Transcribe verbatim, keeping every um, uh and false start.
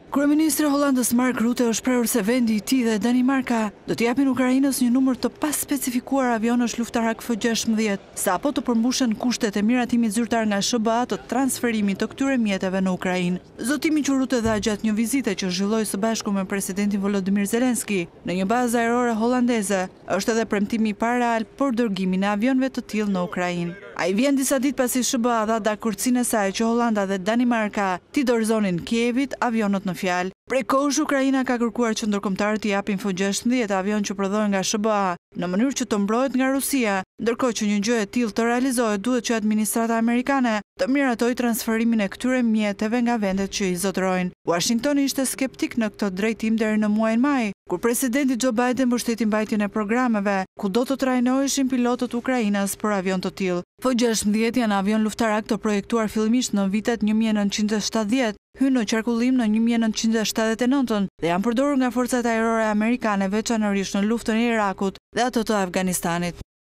Kryeministri I Hollandës Mark Rutte është shprehur se vendi I tij dhe Danimarka do t'i japin Ukrainës një numër të paspecifikuar avionësh luftarak F gjashtëmbëdhjetë, sapo të përmbushen kushtet e miratimit zyrtar nga S B A të transferimit të këtyre mjeteve në Ukrainë. Zotimi që Rutte dha gjatë një vizite që zhvilloi së bashku me presidentin Volodymyr Zelenski në një bazë ajrore holandeze, është edhe premtimi I parë për dërgimin e avionëve të tillë në Ukrainë. Ai vjen disa ditë pasi S B A dha dakordsinë e saj që Holanda dhe Danimarka t'i dorëzonin Kievit avionët në fjalë. Prej kohësh Ukraina ka kërkuar që ndërkombëtarët I japin F gjashtëmbëdhjetë avion që prodhohen nga S B A në mënyrë që të mbrohet nga Rusia, ndërkohë që një gjë e tillë të realizohet duhet që administrata amerikane të miratojë transferimin e këtyre mjeteve nga vendet që I zotërojnë. Washingtoni ishte skeptik në këtë drejtim deri në muajin maj, kur presidenti Joe Biden mbështeti mbajtjen e programeve ku do të trajnoheshin pilotët Ukrainës për avion të tillë. F gjashtëmbëdhjetë janë avion luftarak të projektuar fillimisht në vitet një mijë e nëntëqind e shtatëdhjetë, hynë në qarkullim në një mijë e nëntëqind e shtatëdhjetë e nëntën dhe janë përdorur nga forcat ajrore amerikane veçanërisht në luftën e Irakut dhe atë të Afganistanit.